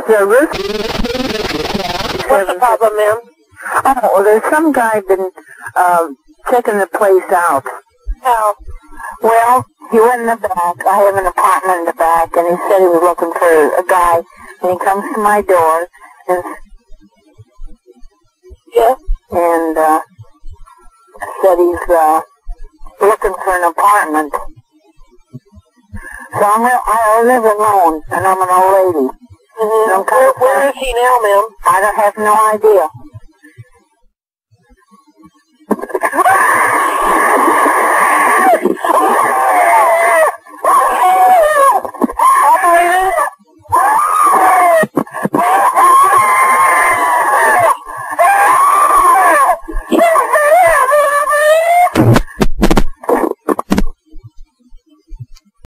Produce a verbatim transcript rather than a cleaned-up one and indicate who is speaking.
Speaker 1: uh, Ruth?
Speaker 2: What's the problem, ma'am?
Speaker 1: Oh, well, there's some guy been uh, checking the place out.
Speaker 2: How?
Speaker 1: Well, he went in the back. I have an apartment in the back, and he said he was looking for a guy. And he comes to my door, and
Speaker 2: yeah,
Speaker 1: and uh, said he's uh, looking for an apartment. So I'm, I live alone, and I'm an old lady.
Speaker 2: Mm-hmm.
Speaker 1: I'm
Speaker 2: Where, where is he now, ma'am?
Speaker 1: I don't have no idea.